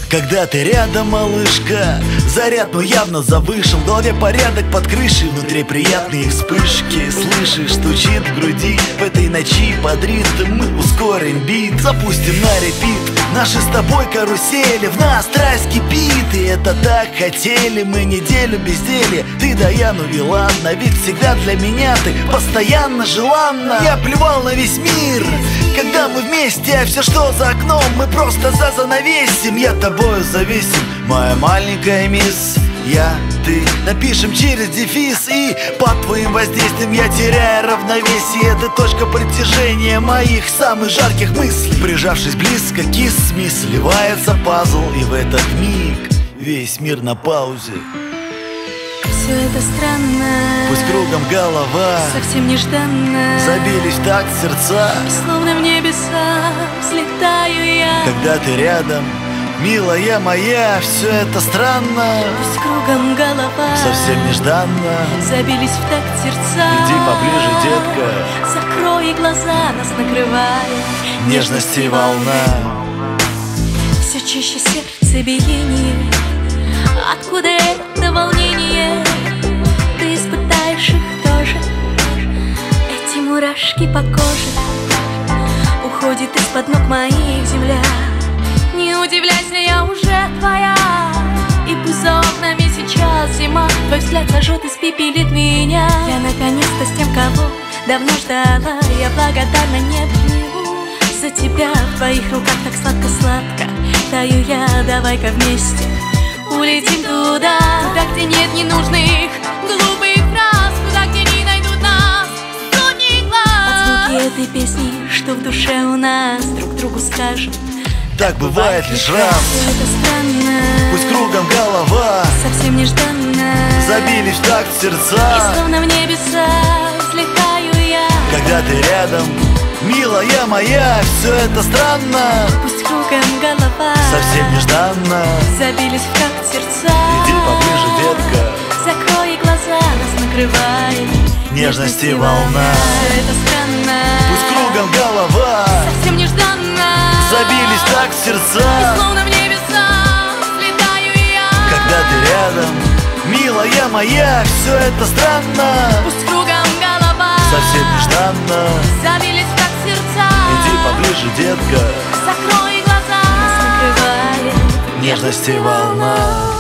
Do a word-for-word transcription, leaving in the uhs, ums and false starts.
Когда ты рядом, малышка, заряд, но явно завышен. В голове порядок под крышей, внутри приятные вспышки. Слышишь, стучит в груди. В этой ночи под ритм мы ускорим бит, запустим на репит наши с тобой карусели. В нас страсть кипит, и это так хотели мы. Неделю безделья, ты да я, ну и ладно. Ведь всегда для меня ты постоянно желанна. Я плевал на весь мир, когда мы вместе, а все, что за окном, мы просто за занавесим. Я тобою зависим, моя маленькая мисс. Я, ты, напишем через дефис. И под твоим воздействием я теряю равновесие. Это точка притяжения моих самых жарких мыслей. Прижавшись близко, кисс-ми, сливается пазл. И в этот миг весь мир на паузе. Все это странно, пусть кругом голова, совсем нежданно забились в такт сердца. И словно в небеса взлетаю я. Когда ты рядом, милая моя, все это странно. Пусть кругом голова, совсем нежданно забились в такт сердца. Иди поближе, детка, закрой глаза, нас накрывает нежности волна. Все чаще сердцебиение. Откуда это волнение? Ты испытаешь их тоже. Эти мурашки по коже. Уходит из-под ног моих земля. Не удивляйся, я уже твоя. И пусть за окнами сейчас зима, твой взгляд сожжет, испепелит меня. Я наконец-то с тем, кого давно ждала. Я благодарна небу за тебя. В твоих руках так сладко-сладко таю я, давай-ка вместе улетим туда, туда, где нет ненужных глупых фраз, туда, где не найдут нас сотни глаз. Под звуки этой песни, что в душе у нас, друг другу скажем: так бывает лишь раз. Это странно, пусть кругом голова, совсем нежданно забились в такт сердца. И словно в небеса взлетаю я. Когда ты рядом, милая моя, все это странно. Пусть кругом голова, совсем нежданно забились в такт сердца. Иди поближе, детка, закрой глаза, нас накрывает нежности волна. Все это странно, пусть кругом голова, совсем нежданно забились в такт сердца. И словно в небеса взлетаю я. Когда ты рядом, милая моя, все это странно. Пусть кругом голова, совсем нежданно забились в такт сердца. Иди поближе, детка, закрой глаза, нас накрывает нежности волна.